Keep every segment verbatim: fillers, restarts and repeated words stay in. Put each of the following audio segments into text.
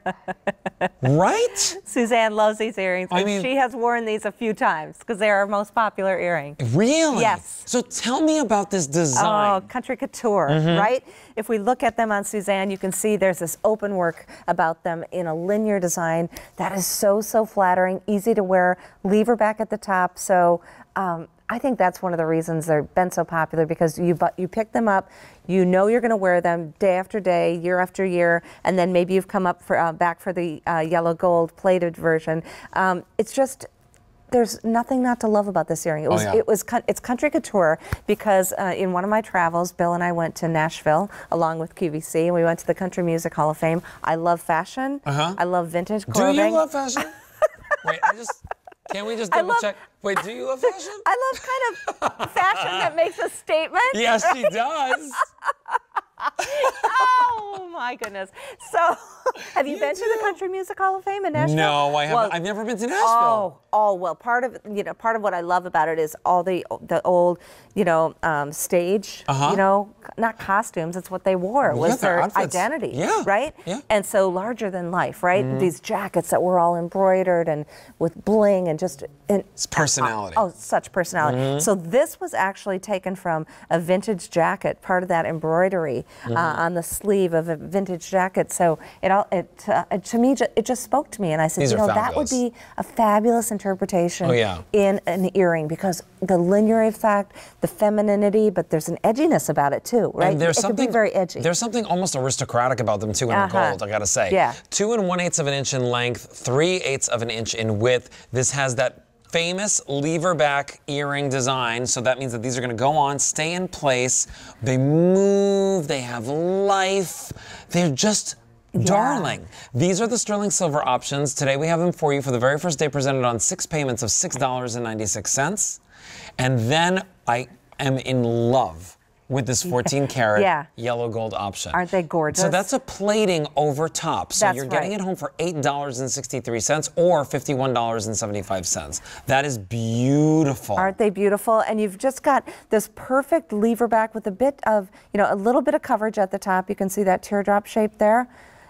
Right? Suzanne loves these earrings. I and mean, she has worn these a few times because they're our most popular earring. Really? Yes. So tell me about this design. Oh, Country Couture, mm-hmm. right? If we look at them on Suzanne, you can see there's this open work about them in a linear design that is so, so flattering, easy to wear, lever back at the top. So um, I think that's one of the reasons they've been so popular, because you you pick them up, you know you're going to wear them day after day, year after year, and then maybe you've come up for uh, back for the uh, yellow gold plated version. Um, it's just, there's nothing not to love about this earring. It was, oh, yeah. it was, it's Country Couture because uh, in one of my travels, Bill and I went to Nashville along with Q V C, and we went to the Country Music Hall of Fame. I love fashion. Uh-huh. I love vintage clothing. Do you love fashion? Wait, I just, can we just double love, check? Wait, do you love fashion? I love kind of fashion that makes a statement. Yes, right? she does. Oh my goodness! So, have you, you been do. to the Country Music Hall of Fame in Nashville? No, I haven't. Well, I've never been to Nashville. Oh, oh well. Part of you know, part of what I love about it is all the the old, you know, um, stage. Uh-huh. You know, not costumes. It's what they wore. It was yeah, their outfits. identity. Yeah. Right. Yeah. And so larger than life. Right. Mm-hmm. These jackets that were all embroidered and with bling and just and it's personality. Oh, oh such personality. Mm-hmm. So this was actually taken from a vintage jacket. Part of that embroidery mm-hmm. uh, on the sleeve of a vintage jacket. So it all it uh, to me it just spoke to me, and I said, These you know, fabulous. that would be a fabulous interpretation oh, yeah. in an earring, because the linear effect, the femininity, but there's an edginess about it too, right? And there's it something could be very edgy. There's something almost aristocratic about them too in uh-huh. the gold, I gotta say. Yeah. Two and one eighths of an inch in length, three eighths of an inch in width. This has that famous lever back earring design, so that means that these are going to go on, stay in place, they move, they have life, they're just yeah. darling. These are the sterling silver options. Today we have them for you for the very first day, presented on six payments of six dollars and ninety-six cents. And then I am in love with this fourteen karat yeah. yellow gold option. Aren't they gorgeous? So that's a plating over top. So that's you're getting right. it home for eight dollars and sixty-three cents or fifty-one dollars and seventy-five cents. That is beautiful. Aren't they beautiful? And you've just got this perfect lever back with a bit of, you know, a little bit of coverage at the top. You can see that teardrop shape there.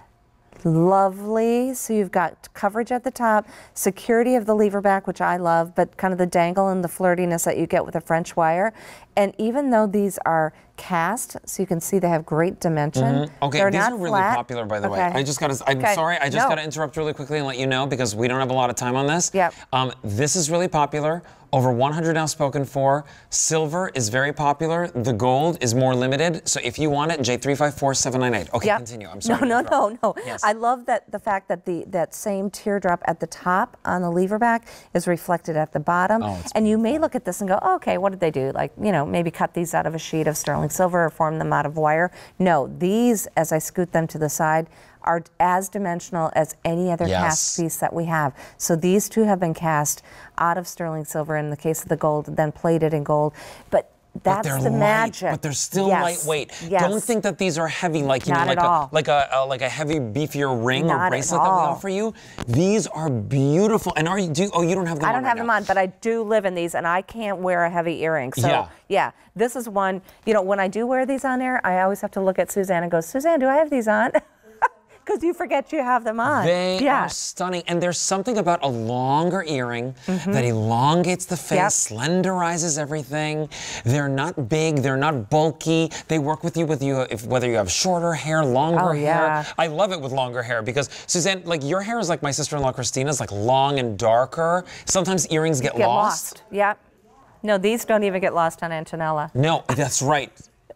Lovely. So you've got coverage at the top, security of the lever back, which I love, but kind of the dangle and the flirtiness that you get with a French wire. And even though these are cast, so you can see they have great dimension. Mm-hmm. Okay, They're these not are really flat. popular, by the okay. way. I just got to, I'm okay. sorry, I just no. got to interrupt really quickly and let you know, because we don't have a lot of time on this. Yep. Um, this is really popular. Over one hundred now spoken for. Silver is very popular. The gold is more limited. So if you want it, J three five four seven nine eight. Okay, yep. continue. I'm sorry. No, no, no, no. Yes. I love that the fact that the that same teardrop at the top on the lever back is reflected at the bottom. Oh, it's and you may look at this and go, oh, okay, what did they do? Like, you know, maybe cut these out of a sheet of sterling silver or form them out of wire. No, these, as I scoot them to the side, are as dimensional as any other yes. cast piece that we have. So these two have been cast out of sterling silver in the case of the gold, then plated in gold. But that's but the light, magic. But they're still yes. lightweight. Yes. Don't think that these are heavy, like you Not know, like at a all. like a uh, like a heavy, beefier ring Not or bracelet that we all. offer you. These are beautiful. And are you? Do you, oh, you don't have them. I on don't right have now. them on, but I do live in these, and I can't wear a heavy earring. So yeah. yeah, this is one. You know, when I do wear these on air, I always have to look at Suzanne and go, Suzanne, do I have these on? Because you forget you have them on. They yeah. are stunning. And there's something about a longer earring mm-hmm. that elongates the face, yep. slenderizes everything. They're not big, they're not bulky. They work with you with you if whether you have shorter hair, longer oh, hair. Yeah. I love it with longer hair because, Suzanne, like your hair is like my sister-in-law Christina's, like long and darker. Sometimes earrings get, get lost. lost. Yep. No, these don't even get lost on Antonella. No, that's right.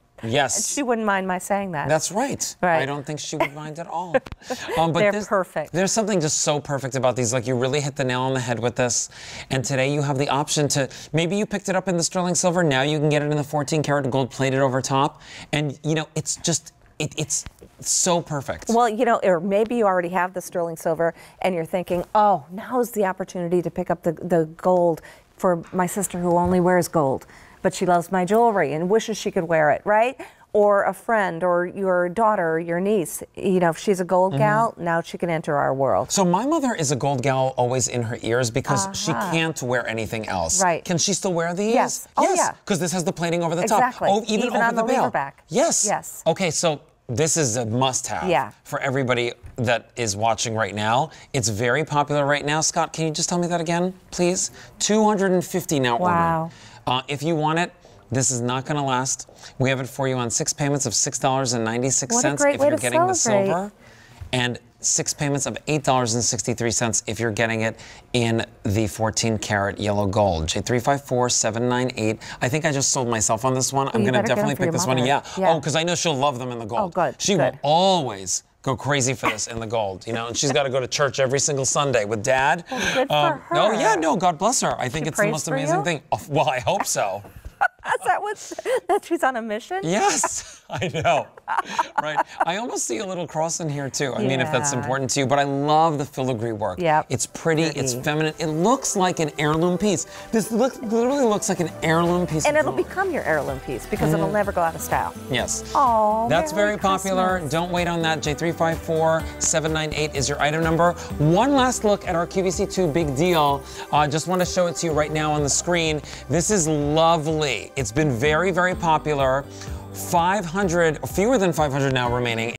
Yes. She wouldn't mind my saying that. That's right. right. I don't think she would mind at all. Um, but They're there's, perfect. There's something just so perfect about these. Like, you really hit the nail on the head with this. And today you have the option to, maybe you picked it up in the sterling silver. Now you can get it in the fourteen karat gold plated over top. And, you know, it's just, it, it's so perfect. Well, you know, or maybe you already have the sterling silver and you're thinking, oh, now's the opportunity to pick up the, the gold for my sister who only wears gold, but she loves my jewelry and wishes she could wear it, right? Or a friend or your daughter or your niece, you know, if she's a gold mm-hmm. gal, now she can enter our world. So my mother is a gold gal always in her ears because uh-huh. she can't wear anything else. Right. Can she still wear these? Yes. Oh, yes. yeah. Because this has the plating over the exactly. top. Oh, even, even over on the, the veil. lever back. Yes. Yes. Okay, so this is a must-have Yeah. for everybody that is watching right now. It's very popular right now. Scott, can you just tell me that again, please? two hundred fifty now Wow. ordered. Uh, if you want it, this is not going to last. We have it for you on six payments of six dollars and ninety-six cents What a great if way you're to getting the celebrate. silver, and six payments of eight dollars and sixty-three cents if you're getting it in the fourteen karat yellow gold. J three five four seven nine eight. I think I just sold myself on this one. I'm you going to better get definitely them for pick your this one. mother. Yeah. Yeah. Oh, because I know she'll love them in the gold. Oh, good, She good. will always go crazy for this in the gold, you know, and she's got to go to church every single Sunday with Dad. Well, good for Um, her. Oh, yeah, no, God bless her. I think She it's the prays most for amazing you? thing. Oh, well, I hope so. Is that what, that she's on a mission? Yes, I know. Right. I almost see a little cross in here too. I mean, if that's Yeah. important to you, but I love the filigree work. Yep. It's pretty, it's Pretty. feminine. It looks like an heirloom piece. This look, literally looks like an heirloom piece. And of it'll jewelry. become your heirloom piece because it'll never go out of style. Yes. Oh, That's Merry very popular. Christmas. Don't wait on that. J three five four seven nine eight is your item number. One last look at our Q V C two big deal. Uh, just want to show it to you right now on the screen. This is lovely. It's been very, very popular. five hundred, fewer than five hundred now remaining.